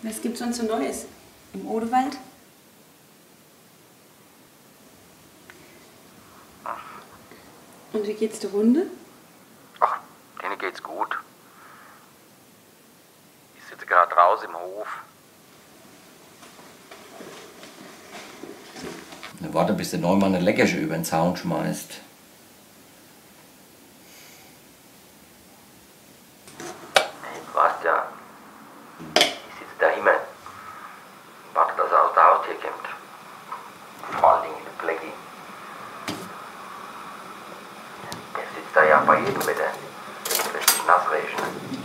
Was gibt's sonst so Neues? Im Odewald? Und wie geht's der Runde? Ach, denen geht's gut. Ich sitze gerade draußen im Hof. Na, warte, bis der Neumann eine Leckersche über den Zaun schmeißt. Du weißt ja, ich sitze da immer und warte, dass er aus der Haustür kommt. Vor allen Dingen der Blackie. Der sitzt da ja bei jedem Wetter. Lässt sich nass regnen.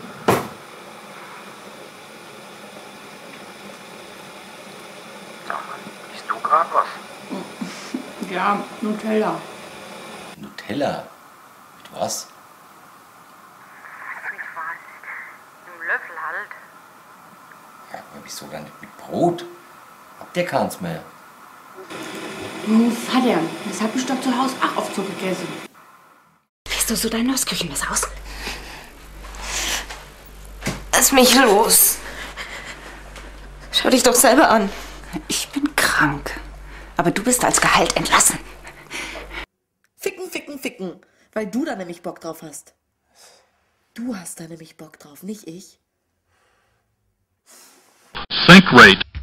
Sag mal, isst du gerade was? Ja, Nutella. Nutella? Mit was? Mit was? Im Löffel halt. Ja, aber wieso dann nicht mit Brot? Habt ihr keins mehr? Oh, Vater, das hab ich doch zu Hause auch oft so gegessen. Lässt du so dein neues Küchenmesser aus? Lass mich los. Schau dich doch selber an. Ich bin krank. Aber du bist als Gehalt entlassen. Ficken, ficken, ficken. Weil du da nämlich Bock drauf hast. Du hast da nämlich Bock drauf, nicht ich. Sync rate